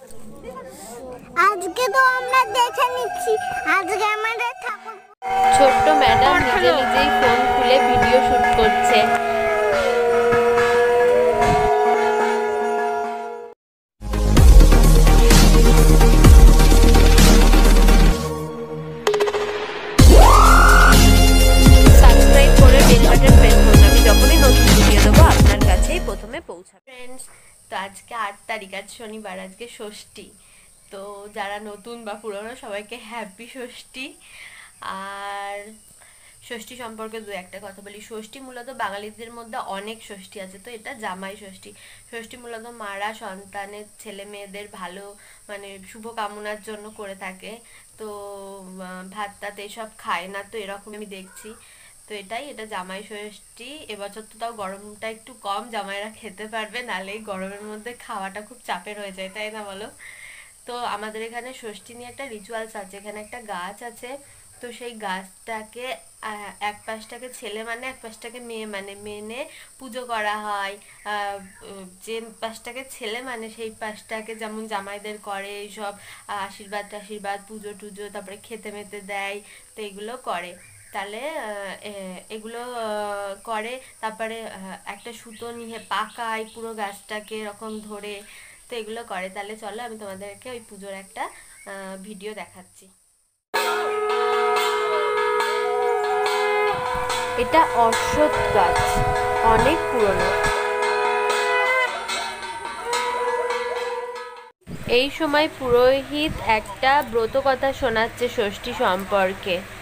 আজকে তো আমরা দেখে নিচ্ছি আজকে আমাদের ঠাকুর। ছোট্ট ম্যাডাম নিজে নিজেই ফোন খুলে ভিডিও শুট করছে। সাবস্ক্রাইব করে বেল বাটন প্রেস করুন, আমি যখনই নতুন ভিডিও দেবো আপনার কাছেই প্রথমে পৌঁছাবে। ফ্রেন্ডস, তো আজকে 8 তারিখ, আজ শনিবার, আজকে ষষ্ঠী। তো যারা নতুন বা পুরনো সবাইকে হ্যাপি ষষ্ঠী। আর ষষ্ঠী সম্পর্কে দু একটা কথা বলি। ষষ্ঠী মূলত বাঙালিদের মধ্যে অনেক ষষ্ঠী আছে, তো এটা জামাই ষষ্ঠী। ষষ্ঠী মূলত মারা সন্তানের ছেলে মেয়েদের ভালো মানে শুভ কামনার জন্য করে থাকে। তো ভাত টাত এসব খায় না, তো এরকম আমি দেখছি। তো এটা জামাই ষষ্ঠী। এবছর তো তাও গরমটা একটু কম, জামাইরা খেতে পারবে, নাহলে এই গরমের মধ্যে খাওয়াটা খুব চাপের হয়ে যায়, তাই না বলো? তো আমাদের এখানে ষষ্ঠী নিয়ে একটা রিচুয়ালস আছে। এখানে একটা গাছ আছে, তো সেই গাছটাকে এক পাশটাকে ছেলে মানে এক পাশটাকে মেয়ে মানে মেনে পুজো করা হয়। যে পাশটাকে ছেলে মানে সেই পাশটাকে যেমন জামাইদের করে এইসব আশীর্বাদ টাশীর্বাদ পুজো টুজো, তারপরে খেতে মেতে দেয়, তো এগুলো করে। তাহলে এগুলো করে, তারপরে একটা সুতো নিয়ে পাকায় পুরো গাছটাকে এরকম ধরে, তো এগুলো করে। তাহলে চলো আমি তোমাদেরকে ওই পুজোর একটা ভিডিও দেখাচ্ছি। এটা অশ্বত্থ গাছ, অনেক পুরনো। এই সময় পুরোহিত একটা ব্রত কথা শোনাচ্ছে ষষ্ঠী সম্পর্কে।